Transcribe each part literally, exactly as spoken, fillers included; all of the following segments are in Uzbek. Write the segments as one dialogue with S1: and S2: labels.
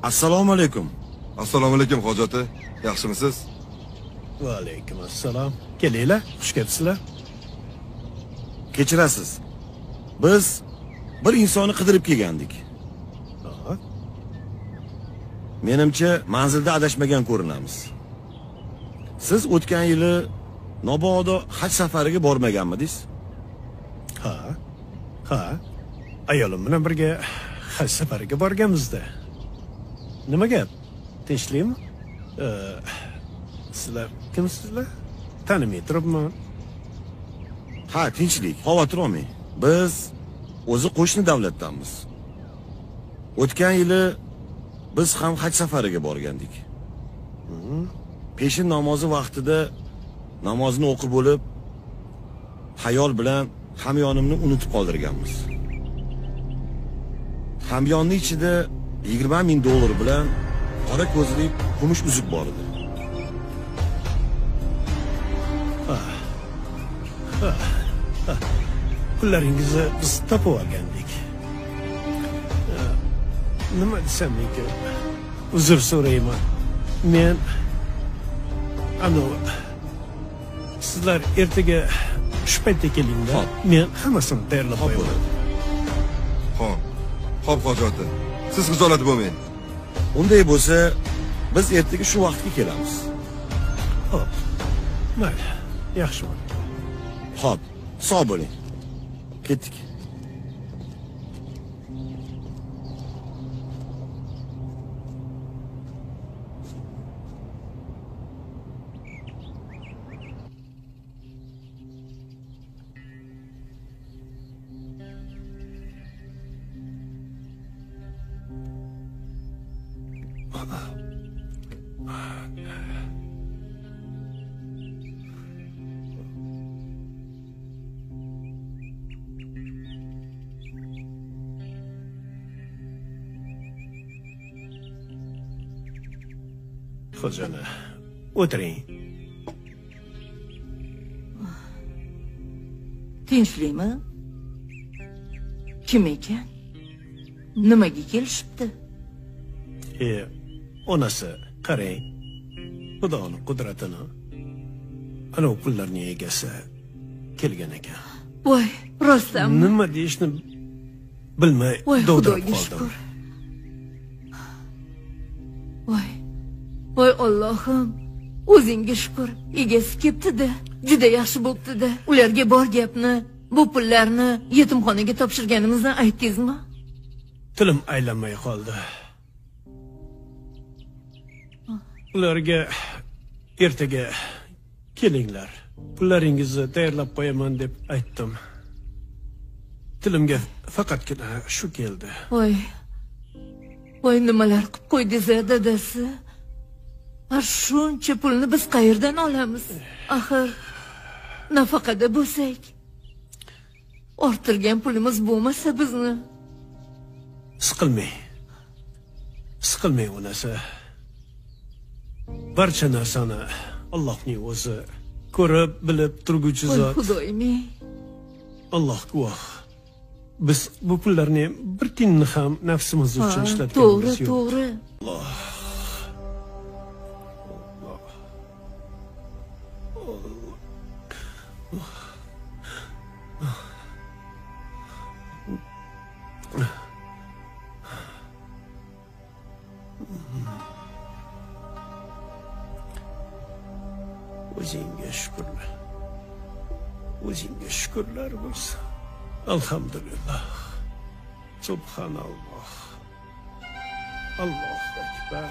S1: Assalomu alaykum.
S2: Assalomu alaykum hojati. Yaxshimisiz?
S3: Va alaykum assalom. Kelinglar, xush kelibsizlar.
S1: Kechirasiz. Biz bir insonni qidirib kelgandik. Menimcha manzilda adashmagan ko'rinamiz. Siz o'tgan yili Nobodo haj safariga bormaganmidingiz?
S3: Ha. Ha. Ayolim bilan birga haj safariga borganmizda. Nima gap? Tinchlikmi? Ee, sizlar kimsizlar? Tanimay turibman.
S1: Ha, tinchlik. Xavotir olmang. Biz o'zi qo'shni davlatdanmiz. O'tgan yili biz ham haj safariga borgandik. Peshin namozi vaqtida namozni o'qib bo'lib, hayol bilan hamyonimni unutib qoldirganmiz. Hamyonning ichida yigirma ming dollar bilan qora ko'zli kumush uzuk bor edi.
S3: Pullaringizni biz topib olgandik. Nima desam ekan? Uzr so'rayman. Men ano sizlar ertaga shu paytda kelinglar. Men hammasini tayyorlab qo'yaman.
S2: Xo'p. Xo'p hojati. Siz xijolat bo'lmang.
S1: Unday bo'lsa, biz ertaga shu vaqtga kelamiz.
S3: Xo'p. Mayli, yaxshi bo'ldi.
S1: Xo'p, sog' bo'ling. Ketdik.
S3: Xojana, o'tiring.
S4: Tinchlikmi? Kim ekan? Nimaga kelishibdi?
S3: E, onasi, qarang. Xudoning qudratini. Ana u pullarning egasi kelgan ekan.
S4: Voy, rostdanmi?
S3: Nima deyishni bilmay dovdirab qoldim.
S4: Voy. Voy Allohim, o'zingga shukr. Egasi kelibdi-da, juda yaxshi bo'pti-da. Ularga bor gapni, bu pullarni yetimxonaga topshirganimizni aytdingizmi?
S3: Tilim aylanmay qoldi. Ularga ertaga kelinglar, pullaringizni tayyorlab qo'yaman deb aytdim. Tilimga faqatgina shu keldi.
S4: Voy. Voy, nimalar qilib qo'ydingiz, dadasi? Shuncha pulni biz qayerdan olamiz? Axir nafaqada bo'lsak, orttirgan pulimiz bo'lmasa bizni.
S3: Siqilmang. Siqilmang onasi. Barcha narsani Allohning o'zi ko'rib, bilib turguvchi zot.
S4: Voy Xudoyim.
S3: Alloh guvoh. Biz bu pullarni bir tiyinni ham nafsimiz uchun ishlatganmiz
S4: To'g'ri,
S3: yo'q.
S4: to'g'ri.
S3: Alloh. O'zingga shukrlar. O'zingga shukrlar bo'lsin. Alhamdulillah. Subhanalloh. Allohu akbar.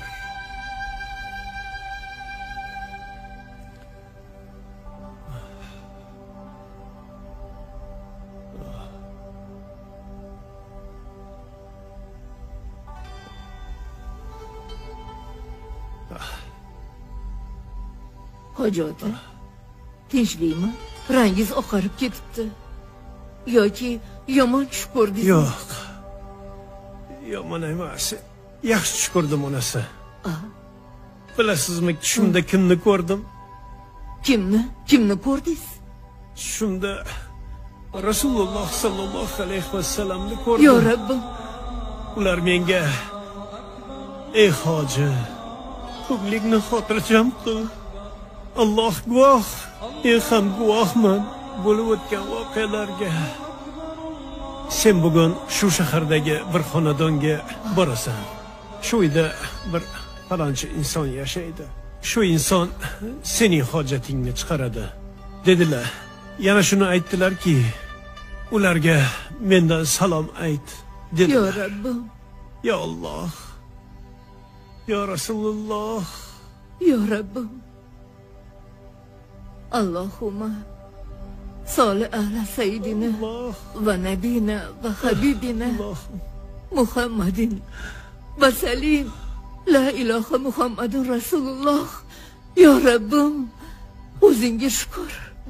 S4: Hojati, tinchlikmi? Rangingiz oqarib ketibdi. Yoki yomon tush ko'rdingiz?
S3: Yo'q. Yomon emas. Yaxshi tush ko'rdim onasi. Bilasizmi, tushimda kimni ko'rdim?
S4: Kimni? Kimni ko'rdingiz?
S3: Tushimda Rasululloh sallallohu alayhi vasallamni ko'rdim.
S4: Yo Rabbim.
S3: Ular menga ey hoji, ko'plikni xotirjam qil. Alloh guvoh, men ham guvohman bo'lib o'tgan voqealarga. Sen bugun shu shahardagi bir xonadonga borasan. Shu uyda bir falonchi inson yashaydi. Shu inson sening hojatingni chiqaradi, dedilar. Yana shuni aytdilarki, ularga mendan salom ayt, dedilar.
S4: Yo Rabbim,
S3: Ya Alloh, ya Rasululloh,
S4: yo Rabbim. Allahumma solli ala sayyidina
S3: Alloh,
S4: va nabiyina va habibina
S3: Alloh.
S4: Muhammadin va salim. La ilaha Muhammadun Rasululloh. Ya Rabbim, o'zingga shukr.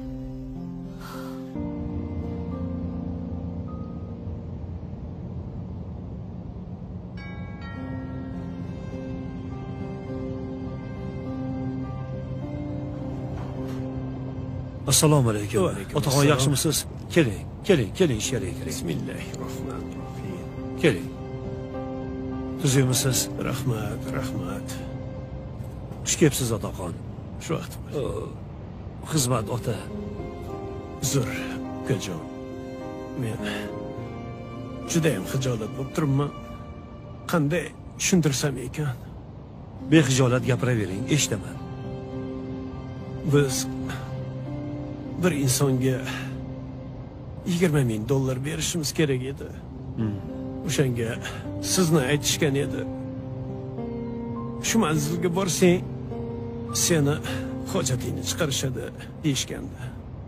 S5: Assalomu alaykum.
S3: Va alaykum
S5: Otaxon
S3: assalom.
S5: yaxshimisiz? Keling, keling, keling ichkariga kiring.
S3: Bismillahirrohmanirrohim.
S5: Keling. Tuzukmisiz?
S3: Rahmat, rahmat.
S5: Xush kelibsiz otaxon.
S3: Shu vaqt.
S5: Xizmat ota.
S3: Uzr, ukajon. Men juda ham xijolat bo'lib turibman. Qanday tushuntirsam ekan?
S5: Bexijolat gapiravering, eshitaman.
S3: Biz bir insonga yigirma ming dollar berishimiz kerak edi. O'shanga sizni aytishgan edi. Shu manzilga borsang, seni hojatingni chiqarishadi deyishgandi.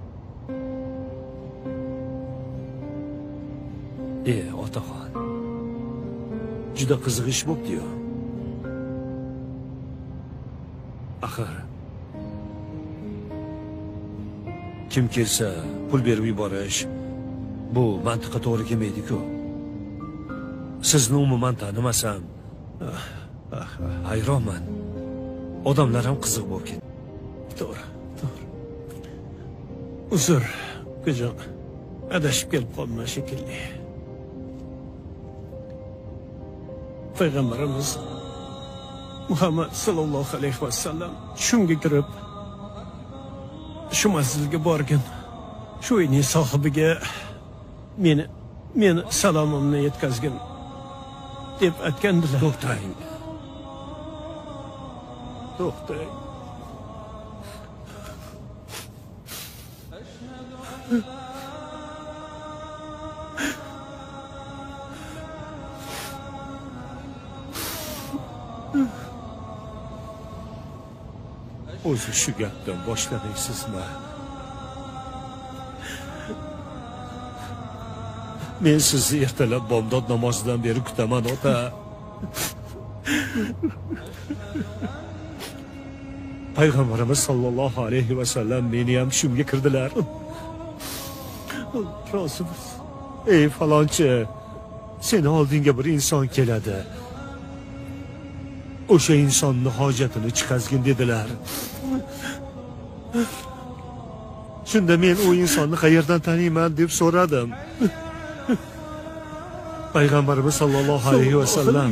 S5: E, otaxon. Juda qiziq ish bo'pti-yu. Axir kim kelsa pul berib yuborish bu mantiqqa to'g'ri kelmaydi-ku. Sizni umuman tanimasam, hayronman. Odamlar ham qiziq bo'lib ketdi.
S3: To'g'ri, to'g'ri. Uzr, ukajon. Adashib kelib qolman shekilli. Payg'ambarimiz Muhammad sallallohu alayhi vasallam shunga kirib shu masjidga borgan. Shu uyning sohibiga meni meni salomimni yetkazgin deb aytgandilar.
S5: To'xtang.
S3: To'xtang.
S5: O'zi shu gapdan boshlamaysizmi? Men sizni ertalab bomdod namozidan beri kutaman, ota. Payg'ambarimiz sollallohu alayhi vasallam meni ham tushimga kirdilar.
S3: Rozimiz.
S5: Ey falonchi, seni oldinga bir inson keladi. O'sha insonni hojatini chiqazgin dedilar. Shunda men u insonni qayerdan taniyman deb so'radim. Payg'ambarimiz sollallohu alayhi vasallam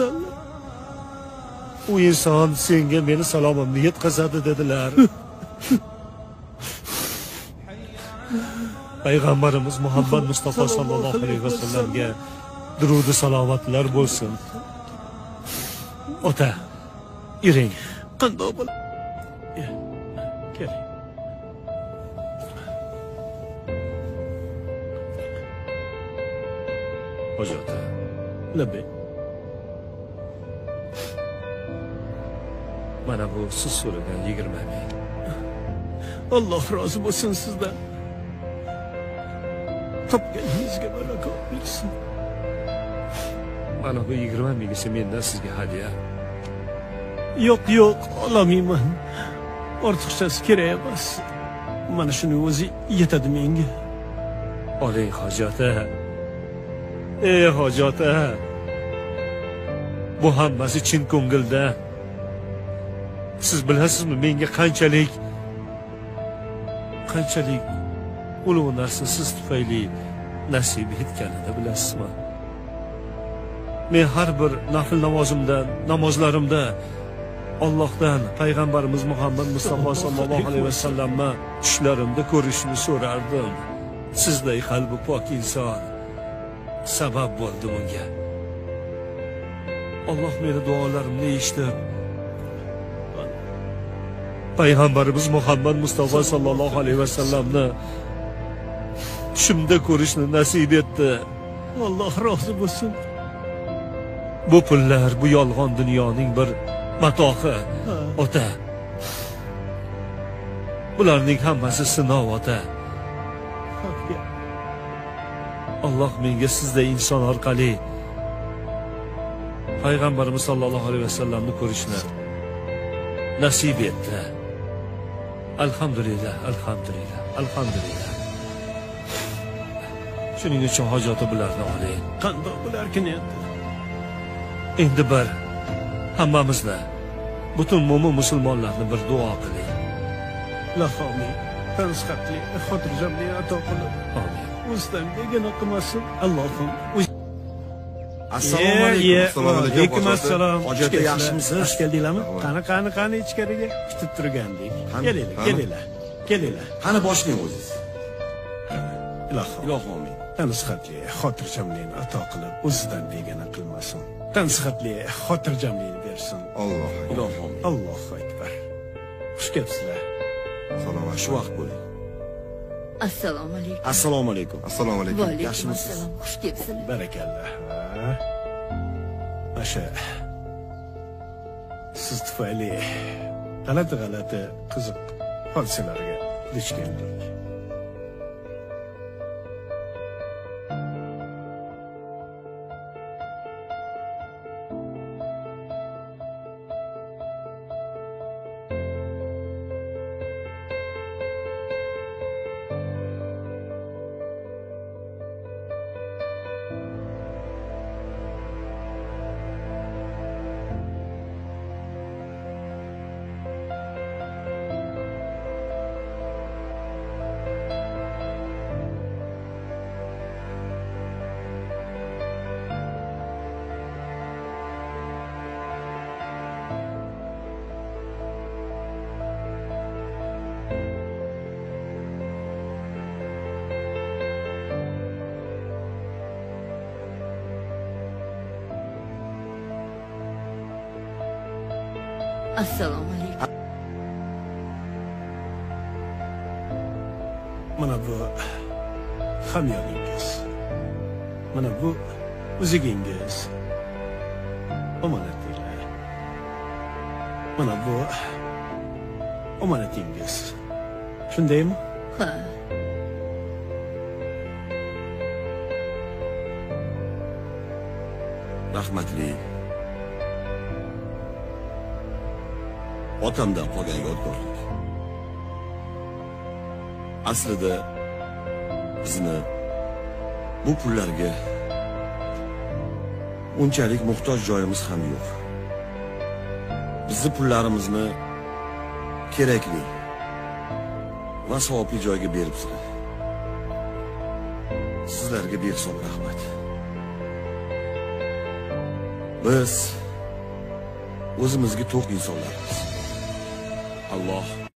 S5: u inson senga meni salomimni yetkazadi dedilar. Payg'ambarimiz Muhammad Mustafa sallallohu alayhi vasallamga durud va salovatlar bo'lsin. Ota, iring.
S3: Qandoq bo'l? Keling.
S5: Hojata.
S3: Labbay.
S5: Mana bu siz so'ragan yigirma ming.
S3: Alloh rozi bo'lsin sizdan. Topganingizga baraka bersin.
S5: Mana bu yigirma mingisi mendan sizga hadya.
S3: Yo'q, yo'q, olamayman. Ortiqchasi kerak emas. Mana shuni o'zi yetadi menga.
S5: Oling hojata. Ey hojata. Bu hammasi chin ko'ngilda. Siz bilasizmi menga qanchalik qanchalik ulug' narsa siz tufayli nasib etganini bilasizmi? men har bir nafl namozimda, namozlarimda Allohdan payg'ambarimiz Muhammad Mustafa sallallohu alayhi vasallamni tushlarimda ko'rishni so'rardim. Sizday qalbi pok inson sabab bo'ldi bunga. Alloh meni duolarimni eshitib, payg'ambarimiz Muhammad Mustafa sallallohu alayhi vasallamni tushimda ko'rishni nasib etdi.
S3: Alloh rozi bo'lsin.
S5: Bu pullar bu yolg'on dunyoning bir matohi ota. Bularning hammasi sinov ota. Alloh menga sizday inson orqali payg'ambarimiz sollallohu alayhi vasallamni ko'rishni nasib etdi. Alhamdulillah, alhamdulillah, alhamdulillah. Shuning uchun hojati bularni oling.
S3: Qandoq bularkin endi?
S5: Endi bir hammamizda butun mo'min musulmonlarni bir duo qiling.
S3: Ilohim, tansihatli, xotirjamlik ato qilib,
S5: Amin.
S3: o'zidan begona qilmasin. Allohim.
S1: Assalomu alaykum.
S2: Assalomu alaykum,
S3: Alaykum
S2: hojat.
S3: assalom.
S1: Hojat aka, yaxshimisiz?
S3: Xush keldinglarmi? Qani, qani, qani ichkariga kutib turgandik.
S1: Qani,
S3: Kelinglar,
S2: qani?
S3: kelinglar. Kelinglar.
S1: Qani boshlang o'zingiz.
S3: Ilohim.
S1: Ilohim.
S3: Tansihatli, xotirjamlikni ato qilib, o'zidan begona qilmasin. Tansihatli, xotirjamlikni bersin.
S2: Alloh.
S1: Ilohim.
S3: Allohu akbar. Xush kelibsizlar.
S2: Salom
S1: Shu vaqt bo'ling.
S4: Assalomu alaykum.
S1: Assalomu alaykum.
S2: Assalomu
S4: Va
S2: alaykum.
S4: alaykum
S1: Yaxshimisiz?
S4: assalom. Xush kelibsizlar.
S3: Barakallah. Ha? O'sha siz tufayli g'alati-g'alati qiziq hodisalarga duch keldik.
S4: Assalomu alaykum.
S3: Mana bu hamyoningiz. Mana bu o'zigingiz. Omonatinglar. Mana bu omonatingiz. Shundaymi?
S4: Ha.
S1: Rahmatli. Otamdan qolgan yodgorlik. Aslida bizni bu pullarga unchalik muhtoj joyimiz ham yo'q. Bizni pullarimizni kerakli va savobli joyga beribsizlar. Sizlarga behisob rahmat. Biz o'zimizga to'q insonlarmiz. Alloh